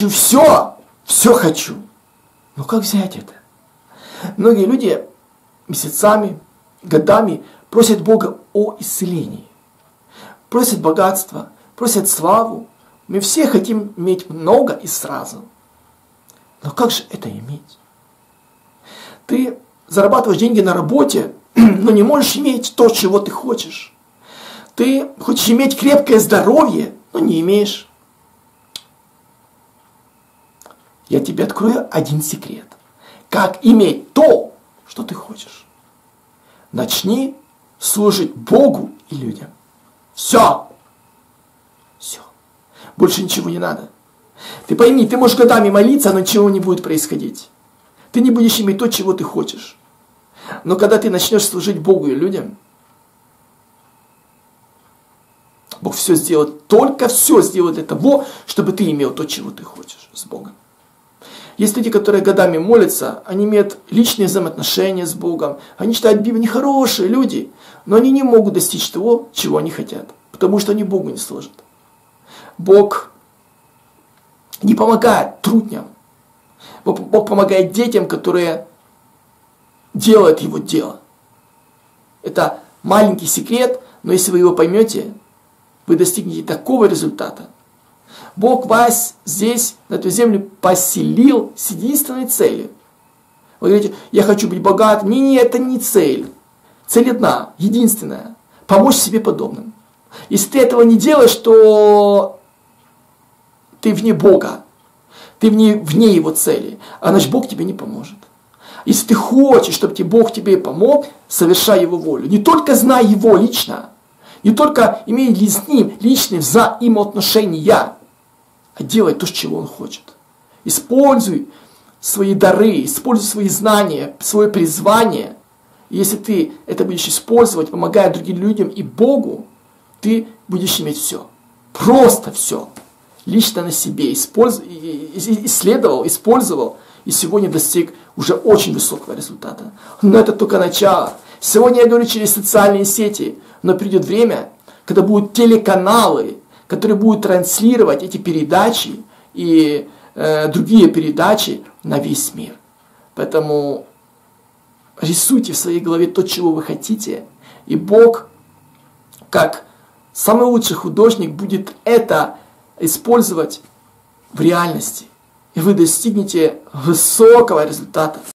все хочу. Но как взять это? Многие люди месяцами, годами просят Бога о исцелении. Просят богатства, просят славу. Мы все хотим иметь много и сразу. Но как же это иметь? Ты зарабатываешь деньги на работе, но не можешь иметь то, чего ты хочешь. Ты хочешь иметь крепкое здоровье, но не имеешь. Я тебе открою один секрет. Как иметь то, что ты хочешь. Начни служить Богу и людям. Все. Все. Больше ничего не надо. Ты пойми, ты можешь годами молиться, но ничего не будет происходить. Ты не будешь иметь то, чего ты хочешь. Но когда ты начнешь служить Богу и людям, Бог все сделает, только все сделает для того, чтобы ты имел то, чего ты хочешь с Богом. Есть люди, которые годами молятся, они имеют личные взаимоотношения с Богом, они читают Библию, они хорошие люди, но они не могут достичь того, чего они хотят, потому что они Богу не служат. Бог не помогает трудням, Бог помогает детям, которые делают Его дело. Это маленький секрет, но если вы его поймете, вы достигнете такого результата. Бог вас здесь, на эту землю, поселил с единственной целью. Вы говорите, я хочу быть богатым. Нет, это не цель. Цель одна, единственная. Помочь себе подобным. Если ты этого не делаешь, то ты вне Бога. Ты вне Его цели. А значит, Бог тебе не поможет. Если ты хочешь, чтобы Бог тебе помог, совершай Его волю. Не только знай Его лично, не только имей ли с Ним личные взаимоотношения, а делай то, чего Он хочет. Используй свои дары, используй свои знания, свое призвание. И если ты это будешь использовать, помогая другим людям и Богу, ты будешь иметь все. Просто все. Лично на себе исследовал, использовал, и сегодня достиг уже очень высокого результата. Но это только начало. Сегодня я говорю через социальные сети, но придет время, когда будут телеканалы, которые будут транслировать эти передачи и другие передачи на весь мир. Поэтому рисуйте в своей голове то, чего вы хотите, и Бог, как самый лучший художник, будет это использовать в реальности. И вы достигнете высокого результата.